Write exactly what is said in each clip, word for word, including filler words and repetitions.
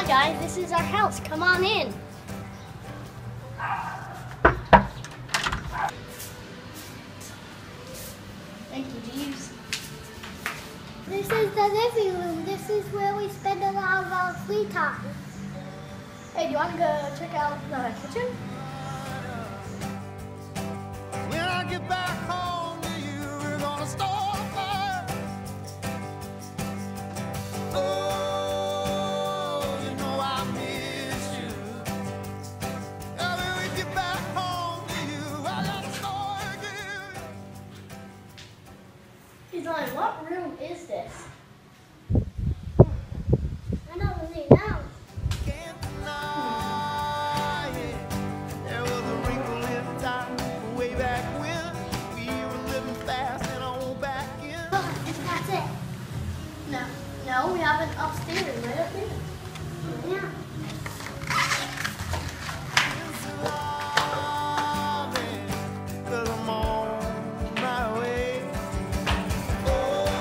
guys, this is our house. Come on in. Thank you, Jeeves. This is the living room. This is where we spend a lot of our free time. Hey, do you want to go check out the kitchen? When I get back home to you, we're gonna start a fire. Oh, you know I miss you. And when we get back home to you, I gotta start again. He's like, what room is this? I don't really know. Can't deny it. There was a wrinkle in time way back when we were living fast and on back in. Oh, that's it. No, no, we have an upstairs right up there. Yeah. Cause I'm on my way. Oh,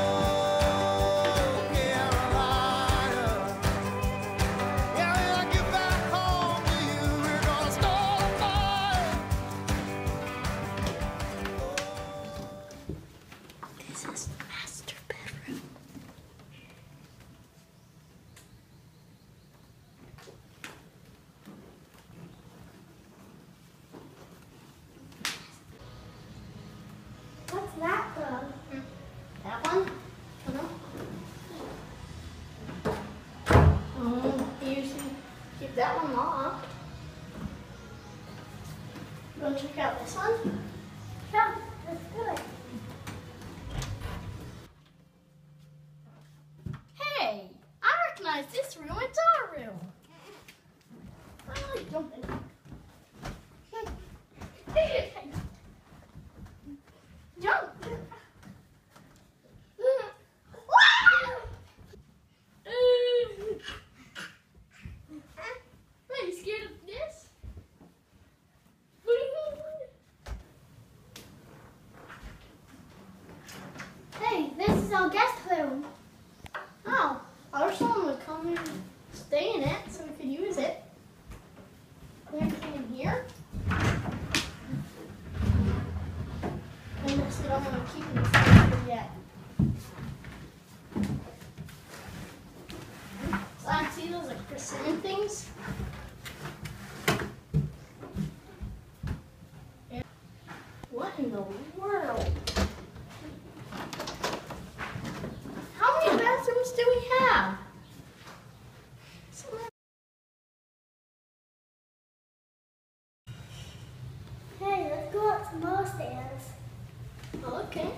Carolina. Yeah, when I get back home to you, we're gonna start a fire. This is the master bedroom. What's that from? That one? Hello? Um, you should keep that one locked. You want to check out this one? Yeah, let's do it. Hey, I recognize this room. It's our room. I like jumping. Jump. Are you scared of this? Hey, this is our guest room. Oh, I wish someone would come and stay in it so we could use it. Is there anything in here? I guess we don't want to keep it here yet. So I see those like persimmon things. What in the world? How many bathrooms do we have? Hey, let's go up some more stairs. Oh, okay.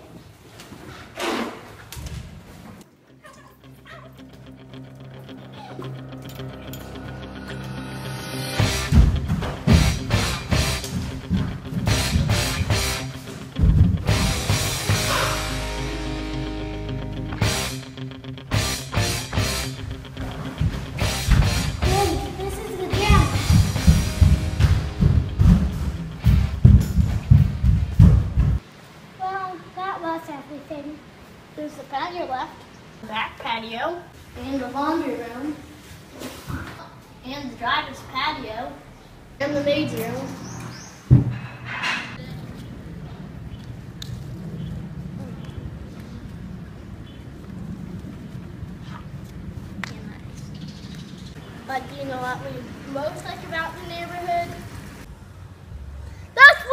Hey, this is the gym. Well, that was everything. There's the patio left, the back patio, and the laundry room, and the driver's patio, and the maid's room. But do you know what we most like about the neighborhood? That's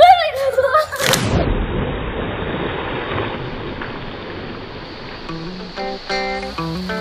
winning!